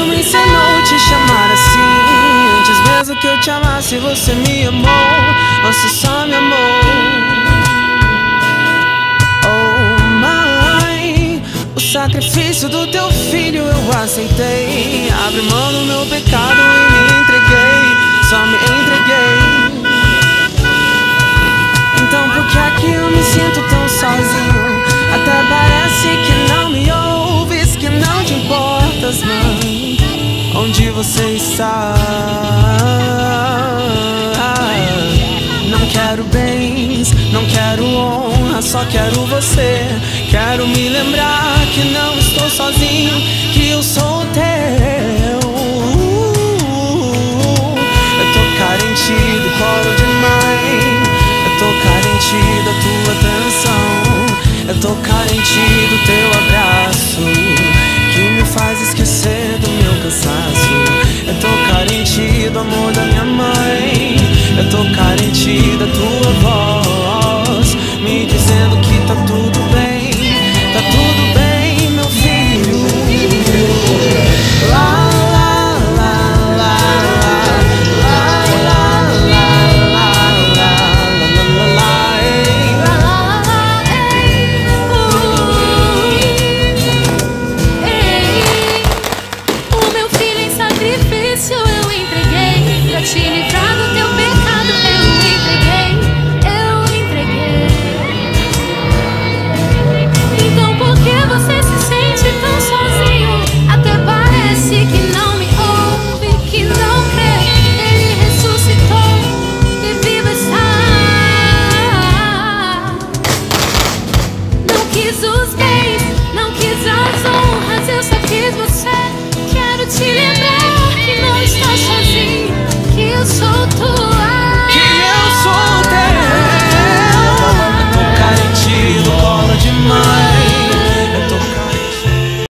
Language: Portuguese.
filho me ensinou a te chamar assim? Antes mesmo que eu te amasse, você me amou. Você só me amou. Oh mãe, o sacrifício do teu filho eu aceitei. Abri mão do meu pecado e me entreguei. Só me entreguei. Então por que é que eu me sinto tão sozinho? Até parece que não me ouves, que não te importas, mãe. Onde você está? Não quero bens, não quero honra, só quero você. Quero me lembrar que não estou sozinho, que eu sou teu.